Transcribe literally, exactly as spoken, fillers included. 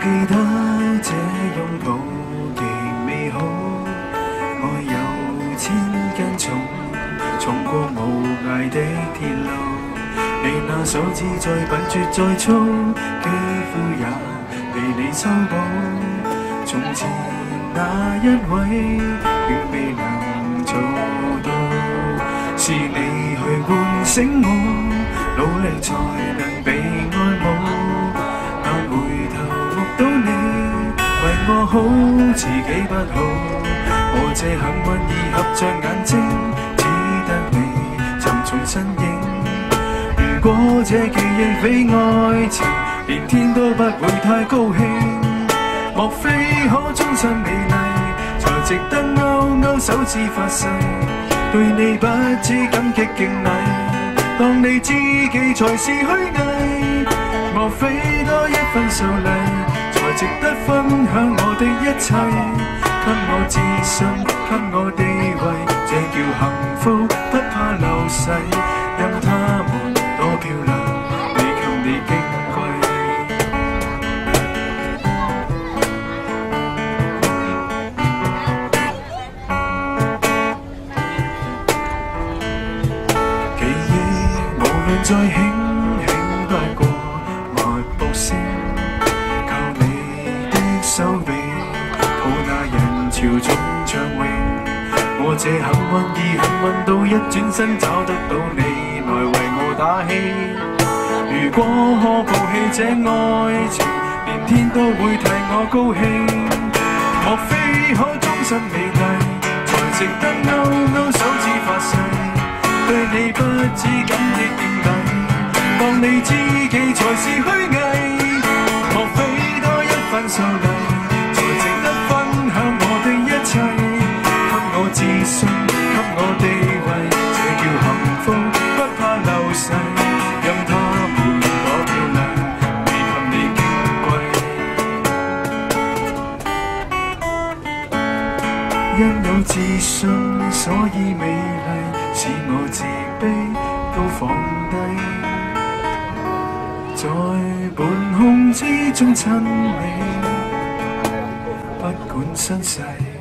記得這擁抱極美好，愛有千斤重，重過無涯的鐵路。你那手指再笨拙再粗，肌膚也被你修補。從前那一位，遠未能做到，是你去喚醒我，努力才能被愛慕。到你為我好，自己不好。我這幸運兒合着眼睛，只得你尋從身影。如果這記憶非愛情，連天都不會太高興。莫非可終身美麗，才值得勾勾手指發誓，對你不知感激敬禮。當你知己才是虛偽，莫非多一分數例，才值得分享我的一切，給我自信，給我地位，這叫幸福，不怕流逝。任他們多漂亮，未及你矜貴。記憶無論再輕輕不過脈搏聲。手臂抱那人潮中暢泳，我這幸運兒幸運到一轉身找得到你來為我打氣。如果可放棄這愛情，連天都會替我高興。莫非可終身美麗，才值得勾勾手指發誓，對你不知感激敬禮。當你知己才是虛偽，莫非多一分數例，才值得分享我的一切，給我自信，給我地位，這叫幸福，不怕流逝。任他們多漂亮，未及你矜貴。因有自信，所以美麗，使我自卑都放低，在半空之中親你。不管身世。